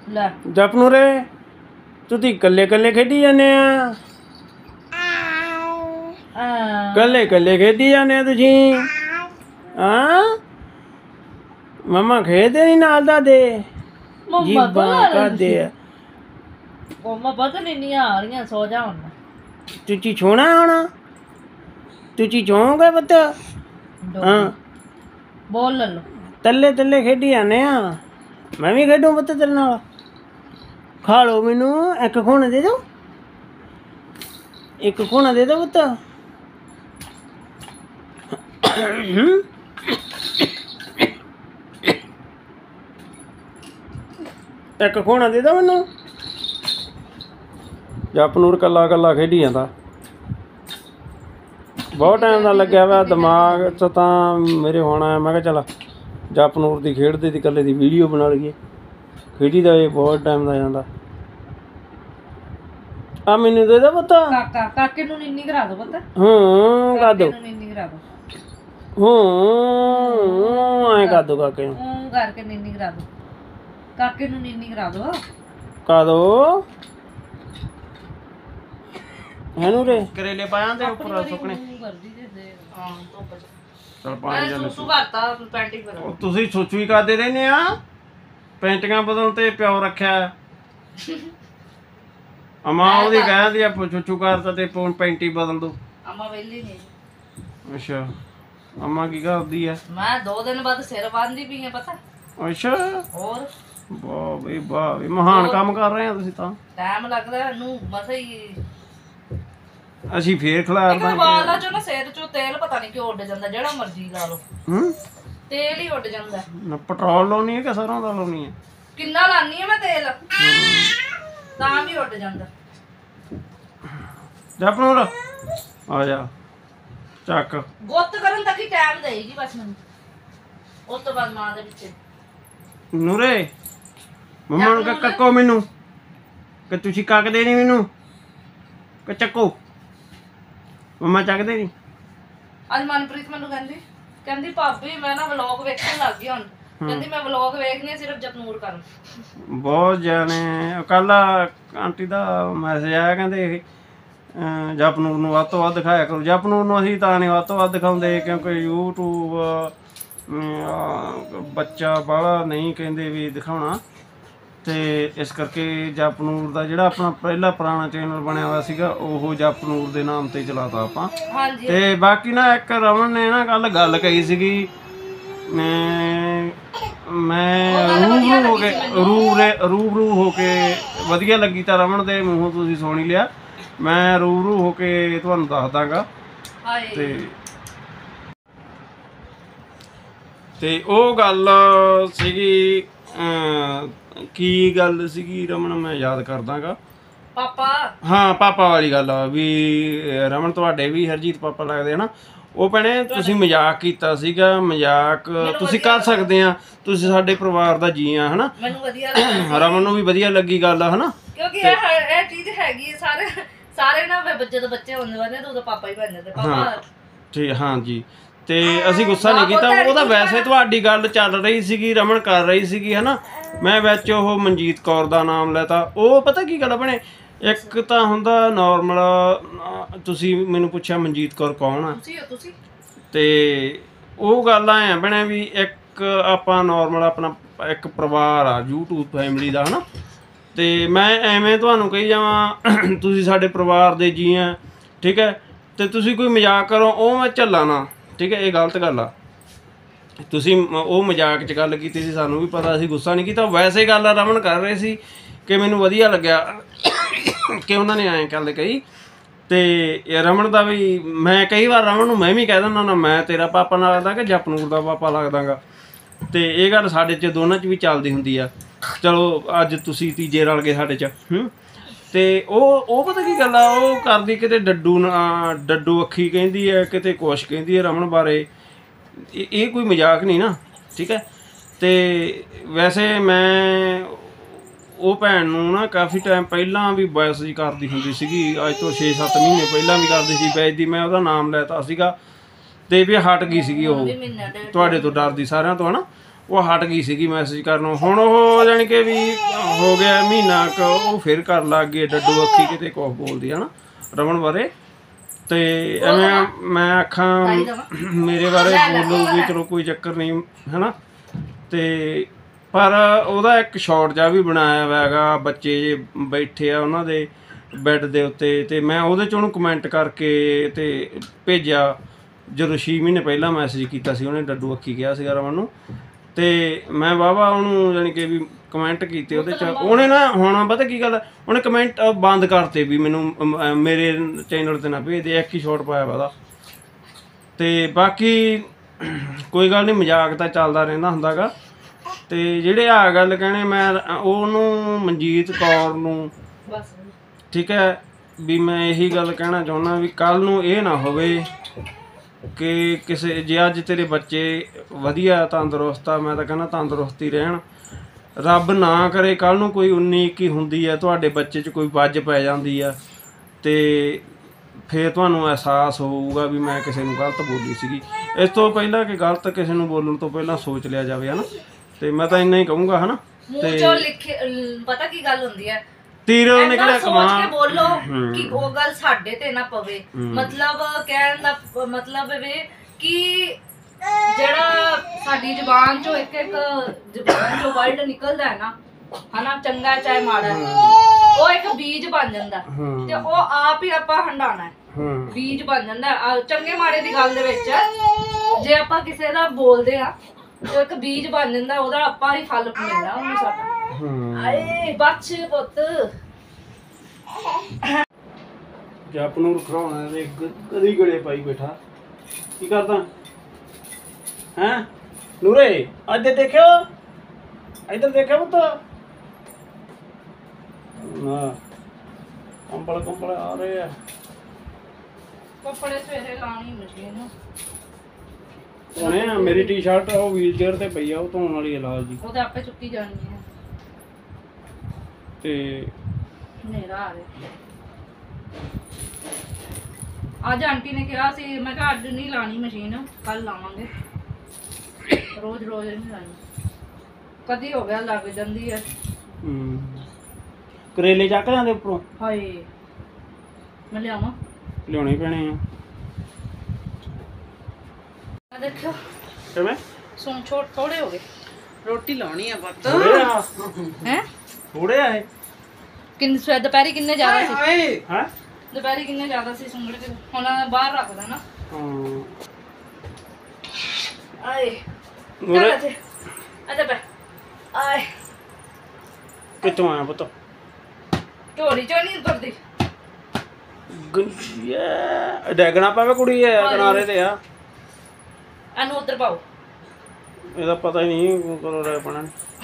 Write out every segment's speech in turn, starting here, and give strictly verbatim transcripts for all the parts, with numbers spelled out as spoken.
ਲੈ ਜਪਨੂਰੇ ਤੁਸੀਂ ਕੱਲੇ ਕੱਲੇ ਖੇਡੀ ਜਾਂਦੇ ਆ ਕੱਲੇ ਕੱਲੇ ਖੇਡੀ ਜਾਂਦੇ ਆ ਤੁਸੀਂ ਹਾਂ ਮਮਾ ਖੇਡਦੇ ਨਹੀਂ ਨਾਲ ਦਾਦੇ ਜੀਬਾਂ ਕਰਦੇ ਆ ਮੰਮਾ ਪਤਾ ਨਹੀਂ ਨਹੀਂ ਆ ਰਹੀਆਂ ਸੋ ਜਾ ਹੁਣ ਤੁਸੀਂ ਛੋਣਾ ਹੋਣਾ ਤੁਸੀਂ ਛੋਗੇ ਪੁੱਤ ਹਾਂ ਬੋਲ ਲੋ ਤੱਲੇ ਤੱਲੇ ਖੇਡੀ ਜਾਂਦੇ ਆ ਮੈਂ ਵੀ ਖੇਡੂ ਪੁੱਤ ਤੇਰੇ ਨਾਲ ਖਾ ਲਓ ਮੈਨੂੰ ਇੱਕ ਖੋਣਾ ਦੇ ਦਿਓ ਇੱਕ ਖੋਣਾ ਦੇ ਦਿਓ ਪੁੱਤ ਇੱਕ ਖੋਣਾ ਦੇ ਦਿਓ ਮੈਨੂੰ ਜਪਨੂਰ ਕੱਲਾ ਕੱਲਾ ਖੇਡੀ ਜਾਂਦਾ ਬਹੁਤ ਟਾਈਮ ਦਾ ਲੱਗਿਆ ਵਾ ਦਿਮਾਗ 'ਚ ਤਾਂ ਮੇਰੇ ਹੁਣ ਆਇਆ ਮੈਂ ਕਿਹਾ ਚੱਲ ਜਪਨੂਰ ਦੀ ਖੇਡਦੇ ਦੀ ਇਕੱਲੇ ਦੀ ਵੀਡੀਓ ਬਣਾ ਲਈਏ ਖੇਡੀ ਦਾ ਇਹ ਬਹੁਤ ਟਾਈਮ ਦਾ ਜਾਂਦਾ ਆ ਮੈਨੂੰ ਦੇ ਦੇ ਪੁੱਤ ਕਾਕਾ ਕਾਕੇ ਨੂੰ ਨੀਨੀ ਕਰਾ ਦੋ ਪੁੱਤ ਹੂੰ ਕਰ ਦੋ ਨੀਨੀ ਕਰਾ ਦੋ ਹੂੰ ਐਂ ਕਰ ਦੋ ਕਾਕੇ ਨੂੰ ਹੂੰ ਕਰਕੇ ਨੀਨੀ ਕਰਾ ਦੋ ਕਾਕੇ ਨੂੰ ਨੀਨੀ ਕਰਾ ਦੋ ਕਰ ਦੋ ਹੈਨੂੰ ਰੇ ਕਰੇਲੇ ਪਾਇਆ ਤੇ ਉੱਪਰ ਸੁੱਕਣੇ ਕਰਦੀ ਦੇ ਹਾਂ ਧੁੱਪ ਚ ਚਲ ਪਾਣੀ ਜਾਂ ਸੁਸੂ ਕਰਤਾ ਪੈਂਟਿੰਗ ਕਰੋ ਤੁਸੀਂ ਸੋਚੂ ਹੀ ਕਰਦੇ ਰਹਿੰਦੇ ਆ ਪੈਂਟੀਆਂ ਬਦਲਣ ਤੇ ਪਿਓ ਰੱਖਿਆ ਅਮਾ ਉਹਦੀ ਕਹਿੰਦੀ ਆ ਚੁੱਚੂ ਕਰਤਾ ਤੇ ਪੈਂਟੀ ਬਦਲ ਦੋ ਅਮਾ ਵੇਲੀ ਨਹੀਂ ਅੱਛਾ ਅਮਾ ਕੀ ਕਰਦੀ ਆ ਮੈਂ ਦੋ ਦਿਨ ਬਾਅਦ ਸਿਰ ਬੰਨਦੀ ਪਈ ਆ ਪਤਾ ਅੱਛਾ ਹੋਰ ਵਾਹ ਬਈ ਵਾਹ ਵੀ ਮਹਾਨ ਕੰਮ ਕਰ ਰਹੇ ਆ ਤੁਸੀਂ ਤਾਂ ਟਾਈਮ ਲੱਗਦਾ ਇਹਨੂੰ ਮਸਾ ਹੀ ਅਸੀਂ ਫੇਰ ਖਿਲਾਰ ਦਾਂਗੇ ਵਾਲਾਂ ਚੋਂ ਨਾ ਸਿਰ ਚੋਂ ਤੇਲ ਪਤਾ ਨਹੀਂ ਕਿਉਂ ਉੱਡ ਜਾਂਦਾ ਜਿਹੜਾ ਮਰਜ਼ੀ ਲਾ ਲਓ ਹੂੰ ਤੇਲ ਹੀ ਉੱਡ ਜਾਂਦਾ ਨਾ ਪੈਟਰੋਲ ਲਾਉਣੀ ਹੈ ਕਿ ਸਰੋਂ ਦਾ ਲਾਉਣੀ ਹੈ ਕਿੰਨਾ ਲਾਨੀ ਆ ਮੈਂ ਤੇਲ ਤਾਂ ਵੀ ਉੱਡ ਜਾਂਦਾ ਜਪਨੂਰ ਆ ਜਾ ਚੱਕ ਗੁੱਤ ਕਰਨ ਤੱਕ ਹੀ ਟਾਈਮ ਦੇਈਗੀ ਬਸ ਮੈਨੂੰ ਉਸ ਤੋਂ ਬਾਅਦ ਮਾਂ ਦੇ ਪਿੱਛੇ ਨੂਰੇ ਮੰਮਾ ਨੂੰ ਕਹਿ ਕੱਕੋ ਮੈਨੂੰ ਕਿ ਤੁਸੀਂ ਕੱਕਦੇ ਨਹੀਂ ਮੈਨੂੰ ਕਿ ਚੱਕੋ ਮੰਮਾ ਚੱਕਦੇ ਨਹੀਂ ਅੱਜ ਮਨਪ੍ਰੀਤ ਮੈਨੂੰ ਕਹਿੰਦੀ ਕਹਿੰਦੀ ਭਾਬੀ ਮੈਂ ਨਾ ਵਲੌਗ ਵੇਖਣ ਲੱਗ ਗਈ ਹੁਣ ਕਹਿੰਦੀ ਮੈਂ ਵਲੌਗ ਵੇਖਣੀ ਆ ਸਿਰਫ ਜਪਨੂਰ ਕਰਨ ਬਹੁਤ ਜਾਣੇ ਕੱਲ ਆਂਟੀ ਦਾ ਮੈਸੇਜ ਆਇਆ ਕਹਿੰਦੇ ਜਪਨੂਰ ਨੂੰ ਵੱਧ ਤੋਂ ਵੱਧ ਦਿਖਾਇਆ ਕਰੋ ਜਪਨੂਰ ਨੂੰ ਅਸੀਂ ਤਾਂ ਨਹੀਂ ਵੱਧ ਤੋਂ ਵੱਧ ਦਿਖਾਉਂਦੇ ਕਿਉਂਕਿ ਯੂਟਿਊਬ ਬੱਚਾ ਬਾਹਲਾ ਨਹੀਂ ਕਹਿੰਦੇ ਵੀ ਦਿਖਾਉਣਾ ਤੇ ਇਸ ਕਰਕੇ ਜਪਨੂਰ ਦਾ ਜਿਹੜਾ ਆਪਣਾ ਪਹਿਲਾ ਪੁਰਾਣਾ ਚੈਨਲ ਬਣਿਆ ਹੋਇਆ ਸੀਗਾ ਉਹ ਜਪਨੂਰ ਦੇ ਨਾਮ ਤੇ ਚਲਾਤਾ ਆਪਾਂ ਤੇ ਬਾਕੀ ਨਾ ਇੱਕ ਰਮਨ ਨੇ ਨਾ ਕੱਲ ਗੱਲ ਕਹੀ ਸੀਗੀ ਮੈਂ ਰੂਬਰੂ ਹੋ ਕੇ ਰੂ ਰੂਬਰੂ ਹੋ ਕੇ ਵਧੀਆ ਲੱਗੀ ਤਾਂ ਰਮਨ ਦੇ ਮੂੰਹੋਂ ਤੁਸੀਂ ਸੁਣ ਹੀ ਲਿਆ ਮੈਂ ਰੂਬਰੂ ਹੋ ਕੇ ਤੁਹਾਨੂੰ ਦੱਸ ਦਾਂਗਾ ਤੇ ਤੇ ਉਹ ਗੱਲ ਸੀਗੀ ਕੀ ਗੱਲ ਸੀਗੀ ਰਮਨ ਮੈਂ ਯਾਦ ਕਰ ਦਾਂਗਾ ਪਾਪਾ ਹਾਂ ਪਾਪਾ ਵਾਲੀ ਗੱਲ ਆ ਵੀ ਰਮਨ ਤੁਹਾਡੇ ਵੀ ਹਰਜੀਤ ਪਾਪਾ ਲੱਗਦੇ ਹਨਾ ਉਹ ਭੈਣੇ ਤੁਸੀਂ ਮਜ਼ਾਕ ਕੀਤਾ ਸੀਗਾ ਮਜ਼ਾਕ ਤੁਸੀਂ ਕਰ ਸਕਦੇ ਆ ਤੁਸੀਂ ਸਾਡੇ ਪਰਿਵਾਰ ਦਾ ਜੀ ਆ ਹਨਾ ਮੈਨੂੰ ਵਧੀਆ ਲੱਗਾ ਰਮਨ ਨੂੰ ਵੀ ਵਧੀਆ ਲੱਗੀ ਗੱਲ ਹਨਾ ਕਿਉਂਕਿ ਇਹ ਇਹ ਚੀਜ਼ ਹੈਗੀ ਸਾਰੇ ਸਾਰੇ ਨਾ ਬੱਚੇ ਤੋਂ ਬੱਚੇ ਹੁੰਦੇ ਵਾਲੇ ਤਾਂ ਉਹਦਾ ਪਾਪਾ ਹੀ ਬਣ ਜਾਂਦੇ ਪਾਪਾ ਠੀਕ ਹਾਂ ਜੀ ਤੇ ਅਸੀਂ ਗੁੱਸਾ ਨਹੀਂ ਕੀਤਾ ਉਹਦਾ ਵੈਸੇ ਤੁਹਾਡੀ ਗੱਲ ਚੱਲ ਰਹੀ ਸੀਗੀ ਰਮਨ ਕਰ ਰਹੀ ਸੀਗੀ ਹਨਾ ਮੈਂ ਵਿੱਚ ਉਹ ਮਨਜੀਤ ਕੌਰ ਦਾ ਨਾਮ ਲੈਤਾ ਉਹ ਪਤਾ ਕੀ ਗੱਲ ਬਣੇ ਇੱਕ ਤਾਂ ਹੁੰਦਾ ਨਾਰਮਲ ਤੁਸੀਂ ਮੈਨੂੰ ਪੁੱਛਿਆ ਮਨਜੀਤ ਕੌਰ ਕੌਣ ਆ ਤੇ ਉਹ ਗੱਲ ਐ ਬਣੇ ਵੀ ਇੱਕ ਆਪਾਂ ਨਾਰਮਲ ਆਪਣਾ ਇੱਕ ਪਰਿਵਾਰ ਆ YouTube ਫੈਮਿਲੀ ਦਾ ਹਨਾ ਤੇ ਮੈਂ ਐਵੇਂ ਤੁਹਾਨੂੰ ਕਹੀ ਜਾਵਾਂ ਤੁਸੀਂ ਸਾਡੇ ਪਰਿਵਾਰ ਦੇ ਜੀ ਆ ਠੀਕ ਹੈ ਤੇ ਤੁਸੀਂ ਕੋਈ ਮਜ਼ਾਕ ਕਰੋ ਉਹ ਮੈਂ ਝੱਲਾ ਨਾ ਠੀਕ ਹੈ ਇਹ ਗਲਤ ਗੱਲ ਆ ਤੁਸੀਂ ਉਹ ਮਜ਼ਾਕ 'ਚ ਗੱਲ ਕੀਤੀ ਸੀ ਸਾਨੂੰ ਵੀ ਪਤਾ ਅਸੀਂ ਗੁੱਸਾ ਨਹੀਂ ਕੀਤਾ ਵੈਸੇ ਗੱਲ ਰਮਨ ਕਰ ਰਹੇ ਸੀ ਕਿ ਮੈਨੂੰ ਵਧੀਆ ਲੱਗਿਆ ਕਿ ਉਹਨਾਂ ਨੇ ਐਂ ਗੱਲ ਕਹੀ ਤੇ ਰਮਨ ਦਾ ਵੀ ਮੈਂ ਕਈ ਵਾਰ ਰਮਨ ਨੂੰ ਮੈਂ ਵੀ ਕਹਿ ਦਿੰਦਾ ਨਾ ਮੈਂ ਤੇਰਾ ਪਾਪਾ ਨਾਲ ਲੱਗਦਾ ਕਿ ਜਪਨੂਰ ਦਾ ਪਾਪਾ ਲੱਗਦਾਗਾ ਤੇ ਇਹ ਗੱਲ ਸਾਡੇ 'ਚ ਦੋਨਾਂ 'ਚ ਵੀ ਚੱਲਦੀ ਹੁੰਦੀ ਆ ਚਲੋ ਅੱਜ ਤੁਸੀਂ ਤੀਜੇ ਰਲ ਗਏ ਸਾਡੇ 'ਚ ਹੂੰ ਤੇ ਉਹ ਉਹ ਪਤਾ ਕੀ ਗੱਲ ਆ ਉਹ ਕਰਦੀ ਕਿਤੇ ਡੱਡੂ ਡੱਡੂ ਅੱਖੀ ਕਹਿੰਦੀ ਹੈ ਕਿਤੇ ਕੁਛ ਕਹਿੰਦੀ ਹੈ ਰਮਨ ਬਾਰੇ ਇਹ ਕੋਈ ਮਜ਼ਾਕ ਨਹੀਂ ਨਾ ਠੀਕ ਹੈ ਤੇ ਵੈਸੇ ਮੈਂ ਉਹ ਭੈਣ ਨੂੰ ਨਾ ਕਾਫੀ ਟਾਈਮ ਪਹਿਲਾਂ ਵੀ ਵੈਸ ਜੀ ਕਰਦੀ ਹੁੰਦੀ ਸੀਗੀ ਅੱਜ ਤੋਂ ਛੇ ਸੱਤ ਮਹੀਨੇ ਪਹਿਲਾਂ ਵੀ ਕਰਦੀ ਸੀ ਵੈਸ ਦੀ ਮੈਂ ਉਹਦਾ ਨਾਮ ਲੈਤਾ ਸੀਗਾ ਤੇ ਵੀ ਹਟ ਗਈ ਸੀਗੀ ਉਹ ਤੁਹਾਡੇ ਤੋਂ ਡਰਦੀ ਸਾਰਿਆਂ ਤੋਂ ਹਨਾ ਉਹ ਹਟ ਗਈ ਸੀਗੀ ਮੈਸੇਜ ਕਰਨੋਂ। ਹੁਣ ਉਹ ਜਾਣੀ ਕਿ ਵੀ ਹੋ ਗਿਆ ਮਹੀਨਾ ਕੁ, ਉਹ ਫਿਰ ਕਰਨ ਲੱਗ ਗਈ ਡੱਡੂ ਅੱਖੀ ਕਿਤੇ ਕੁਛ ਬੋਲਦੀ ਹੈ ਨਾ ਰਮਨ ਬਾਰੇ। ਤੇ ਐਵੇਂ ਮੈਂ ਆਖਾਂ ਮੇਰੇ ਬਾਰੇ ਬੋਲੂਗੀ, ਚਲੋ ਕੋਈ ਚੱਕਰ ਨਹੀਂ ਹੈ ਨਾ। ਤੇ ਪਰ ਉਹਦਾ ਇੱਕ ਸ਼ਾਰਟ ਜਿਹਾ ਵੀ ਬਣਾਇਆ ਹੋਇਆ ਹੈਗਾ, ਬੱਚੇ ਜੇ ਬੈਠੇ ਆ ਉਹਨਾਂ ਦੇ ਬੈੱਡ ਦੇ ਉੱਤੇ, ਤੇ ਮੈਂ ਉਹਦੇ 'ਚ ਉਹਨੂੰ ਕਮੈਂਟ ਕਰਕੇ ਤੇ ਭੇਜਿਆ। ਜਦੋਂ ਛੇ ਮਹੀਨੇ ਪਹਿਲਾਂ ਮੈਸੇਜ ਕੀਤਾ ਸੀ ਉਹਨੇ, ਡੱਡੂ ਅੱਖੀ ਕਿਹਾ ਸੀਗਾ ਰਮਨ ਨੂੰ, ਤੇ ਮੈਂ ਵਾਹਵਾ ਉਹਨੂੰ ਜਾਣੀ ਕਿ ਵੀ ਕਮੈਂਟ ਕੀਤੇ ਉਹਦੇ 'ਚ। ਉਹਨੇ ਨਾ ਹੁਣ ਪਤਾ ਕੀ ਗੱਲ, ਉਹਨੇ ਕਮੈਂਟ ਬੰਦ ਕਰਤੇ ਵੀ ਮੈਨੂੰ ਮੇਰੇ ਚੈਨਲ 'ਤੇ ਨਾ ਭੇਜਦੇ, ਇੱਕ ਹੀ ਸ਼ਾਟ ਪਾਇਆ ਵਾ ਉਹਦਾ। ਤੇ ਬਾਕੀ ਕੋਈ ਗੱਲ ਨਹੀਂ, ਮਜ਼ਾਕ ਤਾਂ ਚੱਲਦਾ ਰਹਿੰਦਾ ਹੁੰਦਾ ਗਾ। ਤੇ ਜਿਹੜੇ ਆ ਗੱਲ ਕਹਿਣੇ, ਮੈਂ ਉਹਨੂੰ ਮਨਜੀਤ ਕੌਰ ਨੂੰ ਠੀਕ ਹੈ ਵੀ ਮੈਂ ਇਹੀ ਗੱਲ ਕਹਿਣਾ ਚਾਹੁੰਦਾ ਵੀ ਕੱਲ੍ਹ ਨੂੰ ਇਹ ਨਾ ਹੋਵੇ ਕਿ ਕਿਸੇ ਜੇ ਅੱਜ ਤੇਰੇ ਬੱਚੇ ਵਧੀਆ ਤੰਦਰੁਸਤ ਆ, ਮੈਂ ਤਾਂ ਕਹਿੰਦਾ ਤੰਦਰੁਸਤੀ ਰਹਿਣ, ਰੱਬ ਨਾ ਕਰੇ ਕੱਲ੍ਹ ਨੂੰ ਕੋਈ ਉੱਨੀ ਇੱਕੀ ਹੁੰਦੀ ਆ, ਤੁਹਾਡੇ ਬੱਚੇ 'ਚ ਕੋਈ ਵੱਜ ਪੈ ਜਾਂਦੀ ਆ, ਤੇ ਫਿਰ ਤੁਹਾਨੂੰ ਅਹਿਸਾਸ ਹੋਊਗਾ ਵੀ ਮੈਂ ਕਿਸੇ ਨੂੰ ਗਲਤ ਬੋਲੀ ਸੀਗੀ। ਇਸ ਤੋਂ ਪਹਿਲਾਂ ਕਿ ਗਲਤ ਕਿਸੇ ਨੂੰ ਬੋਲਣ ਤੋਂ ਪਹਿਲਾਂ ਸੋਚ ਲਿਆ ਜਾਵੇ, ਹੈ ਨਾ। ਤੇ ਮੈਂ ਤਾਂ ਇੰਨਾ ਹੀ ਕਹੂੰਗਾ, ਹੈ ਨਾ। ਮੂੰਹ ਚੋਂ ਲਿਖੇ ਪਤਾ ਕੀ ਗੱਲ ਹੁੰਦੀ ਹੈ, ਤੀਰ ਨਿਕਲਿਆ ਕਮਾਂ ਸੋਚ ਕੇ ਬੋਲੋ ਕਿ ਉਹ ਗੱਲ ਸਾਡੇ ਤੇ ਨਾ ਪਵੇ। ਮਤਲਬ ਕਹਿਣ ਦਾ ਮਤਲਬ ਵੇ ਕਿ ਜਿਹੜਾ ਸਾਡੀ ਜ਼ੁਬਾਨ ਚੋਂ ਇੱਕ ਇੱਕ ਜ਼ੁਬਾਨ ਚੋਂ ਵਰਡ ਨਿਕਲਦਾ ਹੈ ਨਾ, ਹਨਾ, ਚੰਗਾ ਚਾਹੇ ਮਾੜਾ, ਉਹ ਇੱਕ ਬੀਜ ਬਣ ਜਾਂਦਾ ਤੇ ਉਹ ਆਪ ਹੀ ਆਪਾਂ ਹੰਡਾਣਾ ਹੈ, ਬੀਜ ਬਣ ਜਾਂਦਾ। ਚੰਗੇ ਮਾੜੇ ਦੀ ਗੱਲ ਦੇ ਵਿੱਚ ਜੇ ਆਪਾਂ ਕਿਸੇ ਦਾ ਬੋਲਦੇ ਆ ਤੇ ਇੱਕ ਬੀਜ ਬਣ ਜਾਂਦਾ, ਉਹਦਾ ਆਪਾਂ ਹੀ ਫਲ ਮਿਲਦਾ ਉਹਨੂੰ ਸਾਡਾ। ਆਏ ਬੱਚ ਪੁੱਤ ਜਪ ਨੂੰ ਰਖਾਉਣਾ ਤੇ ਕਦੀ ਗੜੇ ਪਾਈ ਬੈਠਾ, ਕੀ ਕਰਦਾ ਹੈਂ ਨੂਰੇ? ਅੱਜ ਦੇਖਿਓ, ਇੱਧਰ ਦੇਖਿਆ ਪੁੱਤ ਨਾ, ਕੰਬਲ ਕੰਬਲ ਆ ਰਹੇ ਆ। ਕੱਪੜੇ ਸਵੇਰੇ ਲਾਣੀ ਮਸ਼ੀਨ ਉਹਨੇ ਮੇਰੀ ਟੀ-ਸ਼ਰਟ ਉਹ ਵੀਲ ਚੇਅਰ ਤੇ ਪਈ ਆ, ਉਹ ਧੋਣ ਵਾਲੀ ਹੈ ਲਾਲ ਜੀ, ਉਹ ਤਾਂ ਆਪੇ ਚੁੱਕੀ ਜਾਣੀ ਹੈ। ਤੇ ਹਨੇਰਾ ਆ ਰਿਹਾ। ਅੱਜ ਆਂਟੀ ਨੇ ਕਿਹਾ ਸੀ, ਮੈਂ ਕਿਹਾ ਅੱਜ ਨਹੀਂ ਲਾਣੀ ਮਸ਼ੀਨ, ਕੱਲ ਲਾਵਾਂਗੇ, ਰੋਜ਼ ਰੋਜ਼ ਨਹੀਂ ਲਾਣੀ, ਕਦੀ ਹੋ ਗਿਆ ਲੱਗ ਜਾਂਦੀ ਹੈ। ਹੂੰ ਕਰੇਲੇ ਚੱਕ ਜਾਂਦੇ ਉੱਪਰੋਂ, ਹਾਏ ਮੈਂ ਲਿਆਵਾਂ, ਲਿਆਉਣੇ ਪੈਣੇ ਆ। ਦੇਖਿਓ ਕਿਵੇਂ ਸੁਣ ਛੋਟ ਥੋੜੇ ਹੋ ਗਏ, ਰੋਟੀ ਲਾਉਣੀ ਆ ਪੁੱਤ। ਹੈ ਥੋੜੇ ਆਏ ਕਿੰਨੇ ਸਵੇਰ ਦੁਪਹਿਰੀ ਕਿੰਨੇ ਜ਼ਿਆਦਾ ਸੀ, ਹਾਂ ਦੁਪਹਿਰੀ ਕਿੰਨੇ ਜ਼ਿਆਦਾ ਸੀ ਸੁੰਗੜ ਕੇ, ਹੁਣ ਬਾਹਰ ਰੱਖਦਾ ਨਾ। ਹਾਂ ਆਏ ਚੱਲ ਇੱਥੇ ਅੱਛਾ ਬੈ ਆਏ। ਕਿੱਥੋਂ ਆਇਆ ਪੁੱਤ? ਢੋਲੀ ਚੋਂ ਨਹੀਂ ਉਤਰਦੀ, ਗੰਜੀਆ ਡੈਗਣਾ ਪਾਵੇ ਕੁੜੀ ਐ ਕਿਨਾਰੇ ਤੇ ਆ, ਇਹਨੂੰ ਉੱਧਰ ਪਾਓ। ਇਹਦਾ ਪਤਾ ਹੀ ਨਹੀਂ ਕਦੋਂ ਰਹਿ ਪਣਾ।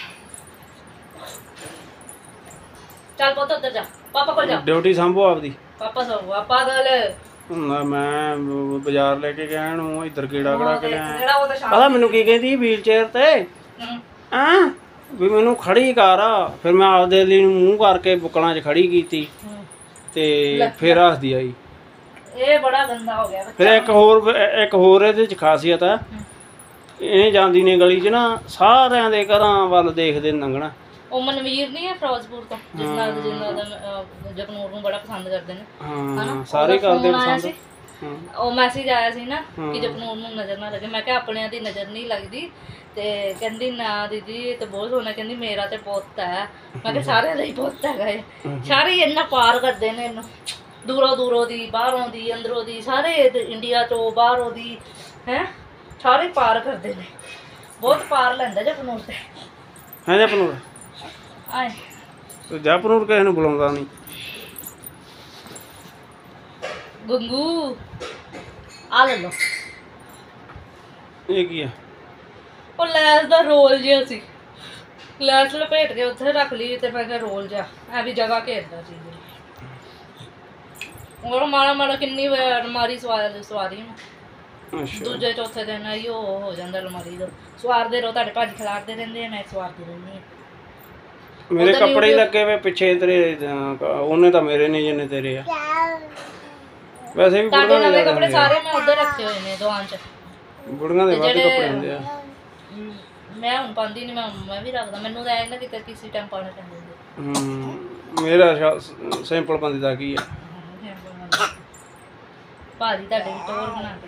ਚੱਲ ਪੁੱਤ ਉੱਧਰ ਜਾ, ਪਾਪਾ ਕੋਲ ਜਾ, ਡਿਊਟੀ ਸੰਭੋ ਆਪਦੀ। ਪਾਪਾ ਸੋ ਪਾਪਾ ਗੱਲ ਹੁੰਦਾ ਮੈਂ ਬਾਜ਼ਾਰ ਲੈ ਕੇ ਗਿਆ ਇਹਨੂੰ, ਇੱਧਰ ਕੀੜਾ ਕੜਾ ਕੇ ਲਿਆ। ਜਿਹੜਾ ਉਹ ਤਾਂ ਸ਼ਾਮ ਪਤਾ ਮੈਨੂੰ ਕੀ ਕਹਿੰਦੀ ਵੀਲ ਚੇਅਰ ਤੇ ਆ ਵੀ ਮੈਨੂੰ ਖੜੀ ਕਰ, ਫਿਰ ਮੈਂ ਆਪਦੇ ਲਈ ਨੂੰ ਮੂੰਹ ਕਰਕੇ ਬੁੱਕਲਾਂ 'ਚ ਖੜੀ ਕੀਤੀ ਤੇ ਫਿਰ ਹੱਸਦੀ ਆਈ। ਇਹ ਬੜਾ ਗੰਦਾ ਹੋ ਗਿਆ। ਫਿਰ ਇੱਕ ਹੋਰ ਇੱਕ ਹੋਰ ਇਹਦੇ 'ਚ ਖਾਸੀਅਤ ਆ, ਇਹ ਜਾਂਦੀ ਨੇ ਗਲੀ 'ਚ ਨਾ ਸਾਰਿਆਂ ਦੇ ਘਰਾਂ ਵੱਲ ਦੇਖਦੇ ਲੰਘਣਾ। ਉਹ ਮਨਵੀਰ ਨਹੀਂ ਹੈ ਫਿਰੋਜ਼ਪੁਰ ਤੋਂ, ਜਿਸ ਨਾਲ ਜਿੰਨਾ ਦਾ ਜਗਨੂਰ ਨੂੰ ਬੜਾ ਪਸੰਦ ਕਰਦੇ ਨੇ, ਹਾਂ ਸਾਰੇ ਕਰਦੇ ਪਸੰਦ। ਉਹ ਮੈਸੇਜ ਆਇਆ ਸੀ ਨਾ ਕਿ ਜਗਨੂਰ ਨੂੰ ਨਜ਼ਰ ਨਾ ਲੱਗੇ, ਮੈਂ ਕਿਹਾ ਆਪਣਿਆਂ ਦੀ ਨਜ਼ਰ ਨਹੀਂ ਲੱਗਦੀ, ਤੇ ਕਹਿੰਦੀ ਨਾ ਦੀਦੀ ਇਹ ਤਾਂ ਬਹੁਤ ਸੋਹਣਾ, ਕਹਿੰਦੀ ਮੇਰਾ ਤੇ ਪੁੱਤ ਹੈ। ਮੈਂ ਕਿਹਾ ਸਾਰਿਆਂ ਦਾ ਹੀ ਪੁੱਤ ਹੈਗਾ ਇਹ, ਸਾਰੇ ਹੀ ਇੰਨਾ ਪਾਰ ਕਰਦੇ ਨੇ ਇਹਨੂੰ, ਦੂਰੋਂ ਦੂਰੋਂ ਦੀ, ਬਾਹਰੋਂ ਦੀ, ਅੰਦਰੋਂ ਦੀ, ਸਾਰੇ ਇੰਡੀਆ ਤੋਂ ਬਾਹਰੋਂ ਦੀ, ਹੈ ਸਾਰੇ ਪਾਰ ਕਰਦੇ ਨੇ, ਬਹੁਤ ਪਾਰ ਲੈਂਦਾ ਜਗਨੂਰ ਤੇ। ਹੈ ਜਪਨੂਰ ਆਏ ਜਪਨੂਰ ਕਿਸੇ ਨੂੰ ਬੁਲਾਉਂਦਾ ਨਹੀਂ। ਗੰਗੂ ਆ ਲੈ ਲੋ, ਇਹ ਕੀ ਆ? ਉਹ ਲੈਸ ਦਾ ਰੋਲ ਜਿਹਾ ਸੀ, ਲੈਸ ਲਪੇਟ ਕੇ ਉੱਥੇ ਰੱਖ ਲਈ ਤੇ ਮੈਂ ਕਿਹਾ ਰੋਲ ਜਿਹਾ ਐ ਵੀ ਜਗ੍ਹਾ ਘੇਰਦਾ ਸੀ। ਉਹ ਮਾੜਾ ਮਾੜਾ ਕਿੰਨੀ ਵਾਰ ਅਲਮਾਰੀ ਸਵਾਰ ਸਵਾਰੀ ਨੂੰ, ਦੂਜੇ ਚੌਥੇ ਦਿਨ ਆਈ ਉਹ ਹੋ ਜਾਂਦਾ ਅਲਮਾਰੀ ਦਾ, ਸਵਾਰਦੇ ਰਹੋ, ਤੁਹਾਡੇ ਭਾਜੀ ਖਿਲਾਰਦੇ ਰਹਿੰਦੇ ਆ, ਮੈਂ ਸਵਾਰਦੀ ਰਹਿੰਦੀ ਹਾਂ। ਮੇਰੇ ਕੱਪੜੇ ਲੱਗੇ ਵੇ ਪਿੱਛੇ ਤੇਰੇ, ਉਹਨੇ ਤਾਂ ਮੇਰੇ ਨਹੀਂ ਜਿੰਨੇ ਤੇਰੇ ਆ। ਵੈਸੇ ਵੀ ਤੁਹਾਡੇ ਨਵੇਂ ਕੱਪੜੇ ਸਾਰੇ ਮੈਂ ਉੱਧਰ ਰੱਖੇ ਹੋਏ ਨੇ ਦੁਕਾਨ 'ਚ, ਬੁੜੀਆਂ ਦੇ ਵੱਧ ਕੱਪੜੇ ਹੁੰਦੇ ਆ। ਮੈਂ ਹੁਣ ਪਾਉਂਦੀ ਨਹੀਂ, ਮੈਂ ਮੈਂ ਵੀ ਰੱਖਦਾ, ਮੈਨੂੰ ਤਾਂ ਐ ਨਾ ਕਿਤੇ ਕਿਸੇ ਟਾਈਮ ਪਾਉਣਾ ਪੈਂਦਾ। ਹੂੰ ਮੇਰਾ ਸਿੰਪਲ ਬੰਦੇ ਦਾ ਕੀ ਆ ਭਾਜੀ ਤੁਹਾਡੇ ਵੀ ਟੋਰ ਬਣਾ ਕੇ